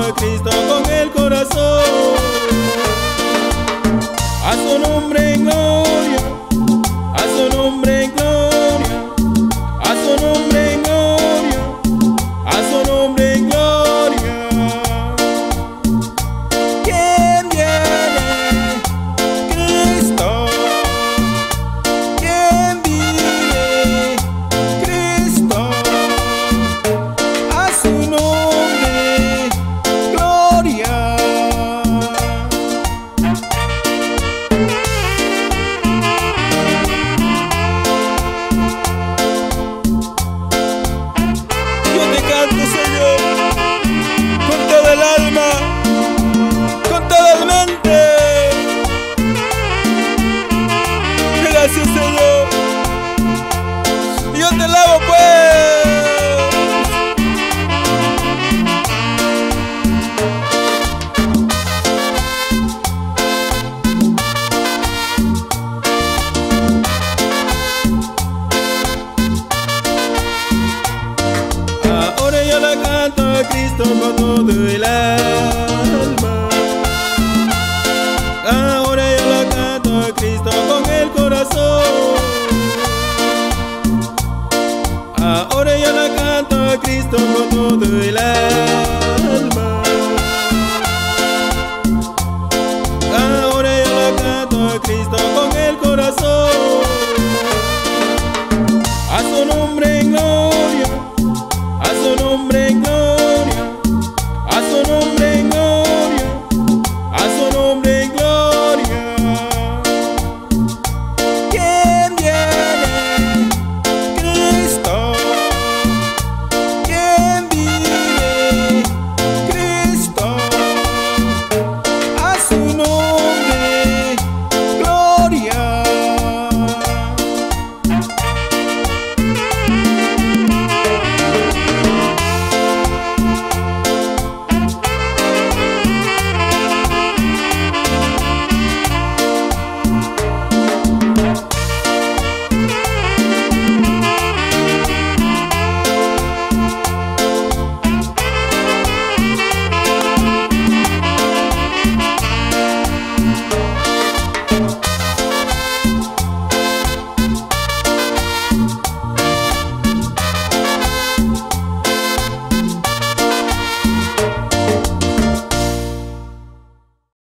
a Cristo con el corazón. A su nombre en gloria, a su nombre en gloria, a su nombre en gloria, a su nombre en gloria. ¿Quién viene? Cristo. ¿Quién vive? Cristo. A su nombre, gloria. Yo te canto, Señor, con toda el alma, con toda la mente. Gracias, Señor. Yo te alabo, pues. Ahora yo la canto a Cristo con todo el alma. Ahora yo la canto a Cristo con el corazón. Ahora yo la canto a Cristo con todo el alma.